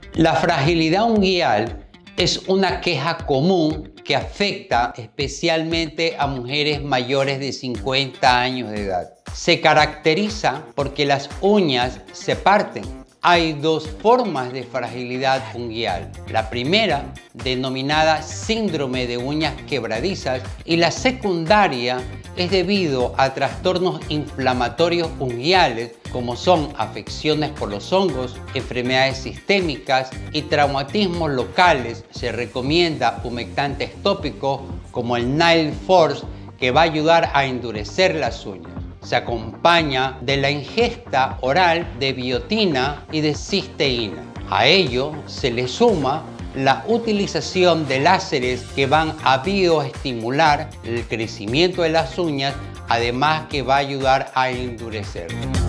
La fragilidad unguial es una queja común que afecta especialmente a mujeres mayores de 50 años de edad. Se caracteriza porque las uñas se parten. Hay dos formas de fragilidad unguial. La primera, denominada síndrome de uñas quebradizas, y la secundaria es debido a trastornos inflamatorios unguiales como son afecciones por los hongos, enfermedades sistémicas y traumatismos locales. Se recomienda humectantes tópicos como el Nail Force, que va a ayudar a endurecer las uñas. Se acompaña de la ingesta oral de biotina y de cisteína. A ello se le suma la utilización de láseres que van a bioestimular el crecimiento de las uñas, además que va a ayudar a endurecer.